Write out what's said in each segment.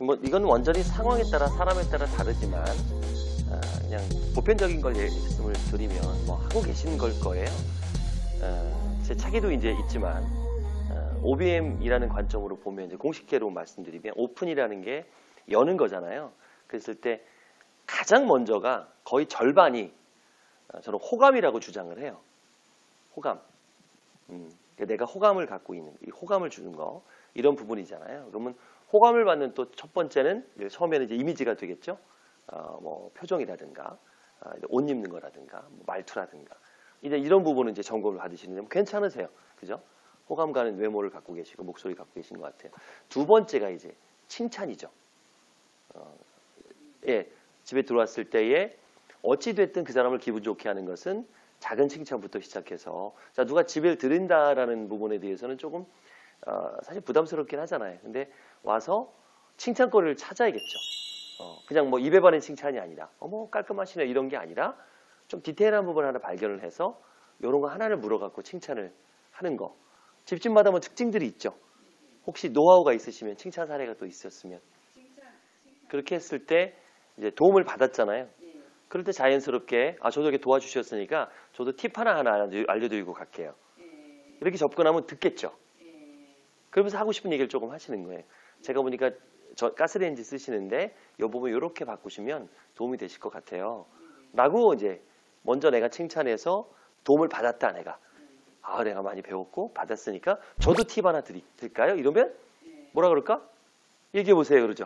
뭐 이건 완전히 상황에 따라 사람에 따라 다르지만 그냥 보편적인 걸 말씀을 드리면 뭐 하고 계신 걸 거예요. 제 책에도 이제 있지만 OBM이라는 관점으로 보면 이제 공식계로 말씀드리면 오픈이라는 게 여는 거잖아요. 그랬을 때 가장 먼저가 거의 절반이 저는 호감이라고 주장을 해요. 호감. 내가 호감을 갖고 있는, 이 호감을 주는 거, 이런 부분이잖아요. 그러면 호감을 받는 또 첫 번째는 처음에는 이제 이미지가 되겠죠. 뭐 표정이라든가, 옷 입는 거라든가, 뭐 말투라든가. 이제 이런 부분은 이제 점검을 받으시는데 괜찮으세요. 그죠? 호감 가는 외모를 갖고 계시고 목소리 갖고 계신 것 같아요. 두 번째가 이제 칭찬이죠. 예, 집에 들어왔을 때에 어찌됐든 그 사람을 기분 좋게 하는 것은 작은 칭찬부터 시작해서 자 누가 집에 들인다라는 부분에 대해서는 조금 사실 부담스럽긴 하잖아요. 근데 와서 칭찬거리를 찾아야겠죠. 그냥 뭐 입에 바른 칭찬이 아니라 어머 깔끔하시네 이런 게 아니라 좀 디테일한 부분 하나 발견을 해서 이런 거 하나를 물어갖고 칭찬을 하는 거. 집집마다 뭐 특징들이 있죠. 혹시 노하우가 있으시면 칭찬 사례가 또 있었으면 그렇게 했을 때 이제 도움을 받았잖아요. 그럴 때 자연스럽게 저도 이렇게 도와주셨으니까 저도 팁 하나 알려드리고 갈게요. 이렇게 접근하면 듣겠죠. 그러면서 하고 싶은 얘기를 조금 하시는 거예요. 제가 보니까 저 가스레인지 쓰시는데 이 부분 이렇게 바꾸시면 도움이 되실 것 같아요. 라고 이제 먼저 내가 칭찬해서 도움을 받았다 내가. 내가 많이 배웠고 받았으니까 저도 팁 하나 드릴까요? 이러면 뭐라 그럴까? 얘기해 보세요. 그러죠.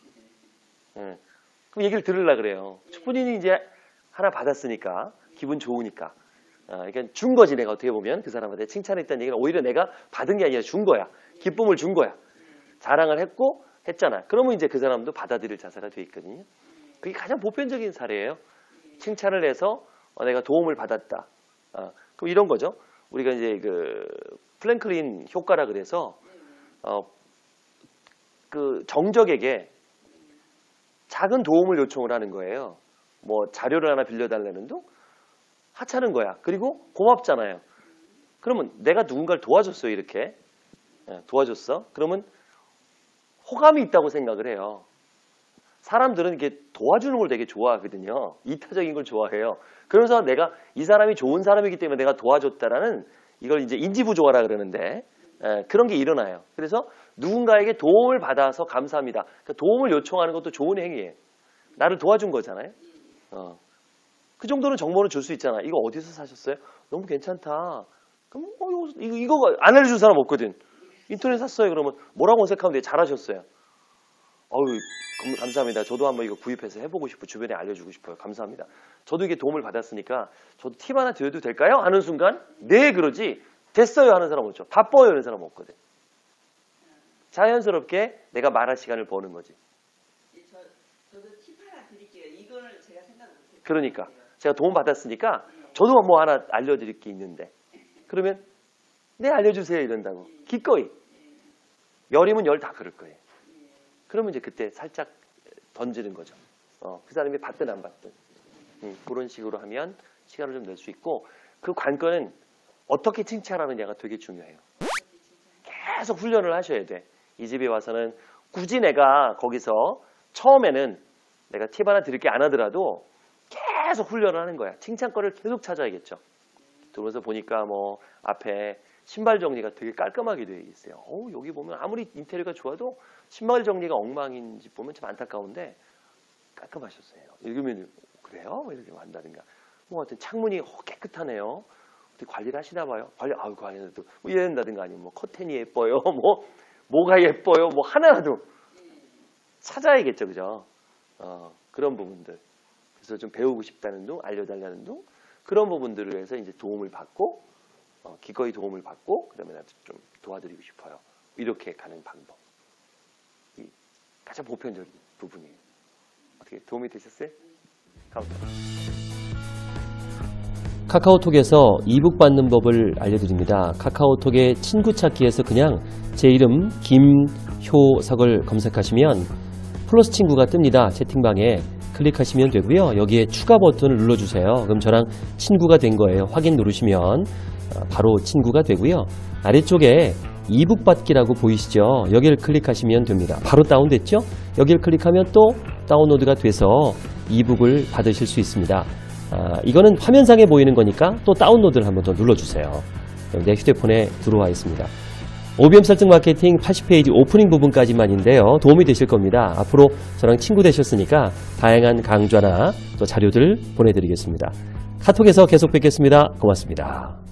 그럼 얘기를 들으려고 그래요. 본인이 이제 하나 받았으니까 기분 좋으니까. 그러니까 준 거지 내가 어떻게 보면 그 사람한테 칭찬했다는 얘기는 오히려 내가 받은 게 아니라 준 거야. 기쁨을 준 거야. 자랑을 했고 했잖아. 그러면 이제 그 사람도 받아들일 자세가 돼 있거든요. 그게 가장 보편적인 사례예요. 칭찬을 해서 내가 도움을 받았다. 그럼 이런 거죠. 우리가 이제 그 플랭클린 효과라 그래서 그 정적에게 작은 도움을 요청을 하는 거예요. 뭐 자료를 하나 빌려달라는 둥 하찮은 거야. 그리고 고맙잖아요. 그러면 내가 누군가를 도와줬어요. 이렇게 도와줬어. 그러면 호감이 있다고 생각을 해요. 사람들은 이렇게 도와주는 걸 되게 좋아하거든요. 이타적인 걸 좋아해요. 그러면서 내가 이 사람이 좋은 사람이기 때문에 내가 도와줬다라는 이걸 이제 인지부조화라 그러는데 그런 게 일어나요. 그래서 누군가에게 도움을 받아서 감사합니다. 그러니까 도움을 요청하는 것도 좋은 행위예요. 나를 도와준 거잖아요. 그 정도는 정보는 줄 수 있잖아. 이거 어디서 사셨어요? 너무 괜찮다. 그럼 이거 안 알려준 사람 없거든. 인터넷 샀어요. 그러면 뭐라고 어색하면 돼. 잘하셨어요. 감사합니다. 저도 한번 이거 구입해서 해보고 싶고 주변에 알려주고 싶어요. 감사합니다. 저도 이게 도움을 받았으니까 저도 팁 하나 드려도 될까요? 하는 순간 네 그러지 됐어요 하는 사람 없죠. 바빠요 하는 사람 없거든. 자연스럽게 내가 말할 시간을 버는 거지. 저도 팁 하나 드릴게요. 이거는 제가 생각 못했어요. 그러니까 제가 도움 받았으니까 저도 뭐 하나 알려드릴 게 있는데 그러면 네 알려주세요 이런다고 기꺼이 열이면 열 다 그럴 거예요. 그러면 이제 그때 살짝 던지는 거죠. 그 사람이 받든 안 받든 그런 식으로 하면 시간을 좀 낼 수 있고 그 관건은 어떻게 칭찬하느냐가 되게 중요해요. 계속 훈련을 하셔야 돼. 이 집에 와서는 굳이 내가 거기서 처음에는 내가 팁 하나 드릴 게 안 하더라도 계속 훈련을 하는 거야. 칭찬거리를 계속 찾아야겠죠. 들어오면서 보니까 뭐 앞에 신발 정리가 되게 깔끔하게 되어 있어요. 여기 보면 아무리 인테리어가 좋아도 신발 정리가 엉망인 집 보면 좀 안타까운데 깔끔하셨어요. 읽으면 그래요? 이렇게 한다든가. 뭐 하여튼 창문이 깨끗하네요. 어떻게 관리를 하시나 봐요. 관리도 뭐 이래야 된다든가 아니면 뭐 커튼이 예뻐요. 뭐가 예뻐요. 뭐 하나라도 찾아야겠죠. 그죠? 그런 부분들. 그래서 좀 배우고 싶다는 둥, 알려달라는 둥 그런 부분들을 해서 이제 도움을 받고 기꺼이 도움을 받고 그다음에 나도 좀 도와드리고 싶어요. 이렇게 가는 방법. 가장 보편적인 부분이에요. 어떻게 도움이 되셨어요? 카카오톡에서 이북 받는 법을 알려드립니다. 카카오톡의 친구 찾기에서 그냥 제 이름 김효석을 검색하시면 플러스 친구가 뜹니다. 채팅방에 클릭하시면 되고요. 여기에 추가 버튼을 눌러주세요. 그럼 저랑 친구가 된 거예요. 확인 누르시면 바로 친구가 되고요. 아래쪽에 이북 받기라고 보이시죠? 여기를 클릭하시면 됩니다. 바로 다운됐죠? 여기를 클릭하면 또 다운로드가 돼서 이북을 받으실 수 있습니다. 이거는 화면상에 보이는 거니까 또 다운로드를 한번 더 눌러주세요. 내 휴대폰에 들어와 있습니다. OBM 설정 마케팅 80페이지 오프닝 부분까지만인데요. 도움이 되실 겁니다. 앞으로 저랑 친구 되셨으니까 다양한 강좌나 또 자료들 보내드리겠습니다. 카톡에서 계속 뵙겠습니다. 고맙습니다.